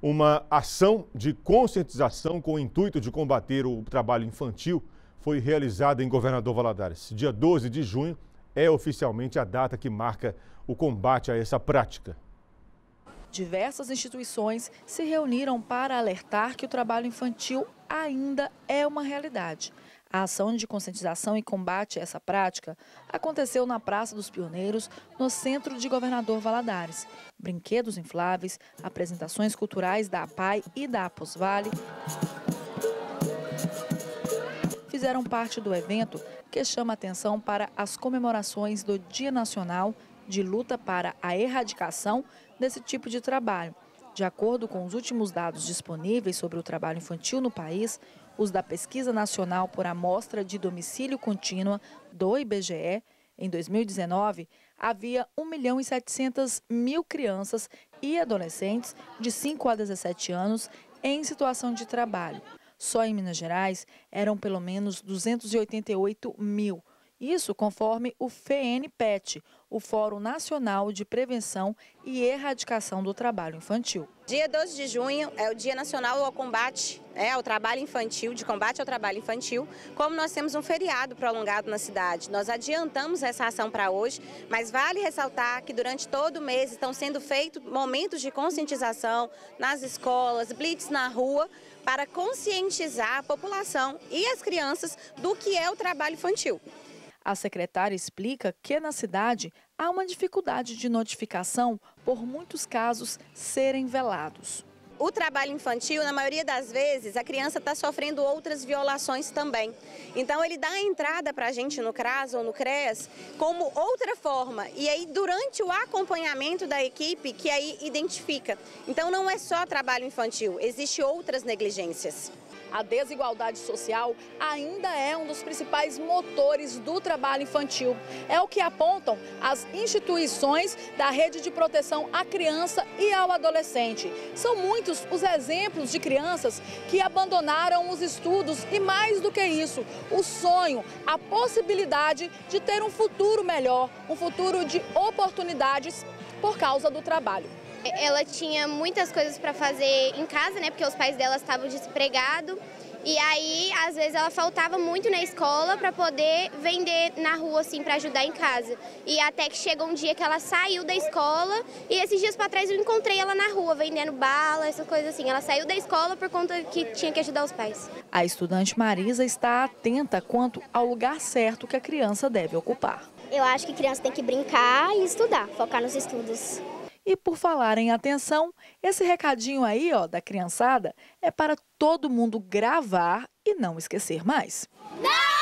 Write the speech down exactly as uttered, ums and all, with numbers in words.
Uma ação de conscientização com o intuito de combater o trabalho infantil foi realizada em Governador Valadares. Dia doze de junho é oficialmente a data que marca o combate a essa prática. Diversas instituições se reuniram para alertar que o trabalho infantil ainda é uma realidade. A ação de conscientização e combate a essa prática aconteceu na Praça dos Pioneiros, no centro de Governador Valadares. Brinquedos infláveis, apresentações culturais da APAI e da Aposvale fizeram parte do evento, que chama atenção para as comemorações do Dia Nacional de Luta para a Erradicação desse tipo de trabalho. De acordo com os últimos dados disponíveis sobre o trabalho infantil no país, os da Pesquisa Nacional por Amostra de Domicílio Contínua do I B G E, em dois mil e dezenove, havia um milhão e setecentas mil crianças e adolescentes de cinco a dezessete anos em situação de trabalho. Só em Minas Gerais eram pelo menos duzentos e oitenta e oito mil. Isso conforme o F E N P E T, o Fórum Nacional de Prevenção e Erradicação do Trabalho Infantil. Dia doze de junho é o Dia Nacional ao Combate é, ao Trabalho Infantil, de combate ao trabalho infantil. Como nós temos um feriado prolongado na cidade, nós adiantamos essa ação para hoje, mas vale ressaltar que durante todo o mês estão sendo feitos momentos de conscientização nas escolas, blitz na rua, para conscientizar a população e as crianças do que é o trabalho infantil. A secretária explica que na cidade há uma dificuldade de notificação por muitos casos serem velados. O trabalho infantil, na maioria das vezes, a criança está sofrendo outras violações também. Então, ele dá a entrada para a gente no CRAS ou no CREAS como outra forma. E aí, durante o acompanhamento da equipe, que aí identifica. Então, não é só trabalho infantil, existem outras negligências. A desigualdade social ainda é um dos principais motores do trabalho infantil. É o que apontam as instituições da Rede de Proteção à Criança e ao Adolescente. São muitos os exemplos de crianças que abandonaram os estudos e, mais do que isso, o sonho, a possibilidade de ter um futuro melhor, um futuro de oportunidades por causa do trabalho. Ela tinha muitas coisas para fazer em casa, né, porque os pais dela estavam desempregados. E aí, às vezes, ela faltava muito na escola para poder vender na rua, assim, para ajudar em casa. E até que chegou um dia que ela saiu da escola e esses dias para trás eu encontrei ela na rua, vendendo bala, essas coisas assim. Ela saiu da escola por conta que tinha que ajudar os pais. A estudante Marisa está atenta quanto ao lugar certo que a criança deve ocupar. Eu acho que criança tem que brincar e estudar, focar nos estudos. E por falar em atenção, esse recadinho aí, ó, da criançada é para todo mundo gravar e não esquecer mais. Não!